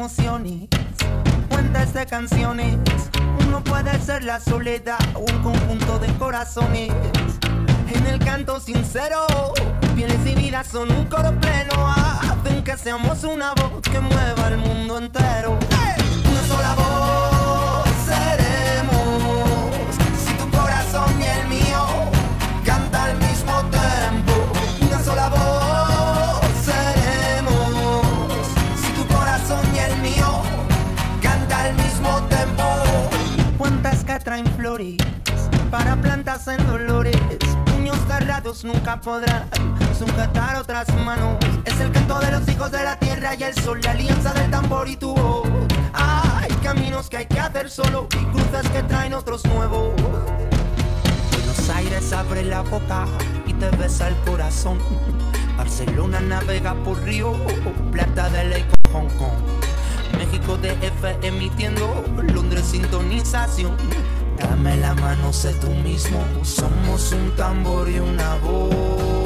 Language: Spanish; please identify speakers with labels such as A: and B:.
A: emociones, fuentes de canciones. Uno puede ser la soledad o un conjunto de corazones. En el canto sincero, pieles y vidas son un coro pleno. Hacen que seamos una voz que mueva el mundo entero. Una sola voz seremos, si tu corazón y el mío canta al mismo tiempo. Una sola voz seremos, si tu corazón y el mío canta al mismo tiempo. Cuentas que traen flores para plantas en dolores. Puños cerrados nunca podrán sujetar otras manos. Es el canto de los hijos de la tierra y el sol, la alianza del tambor y tu voz. Hay caminos que hay que hacer solo y cruces que traen otros nuevos. Buenos Aires abre la boca y te besa el corazón. Barcelona navega por Río, Plata de Ley con Hong Kong. México DF emitiendo, Londres sintonización. Dame la mano, sé tú mismo, somos un tambor y una voz.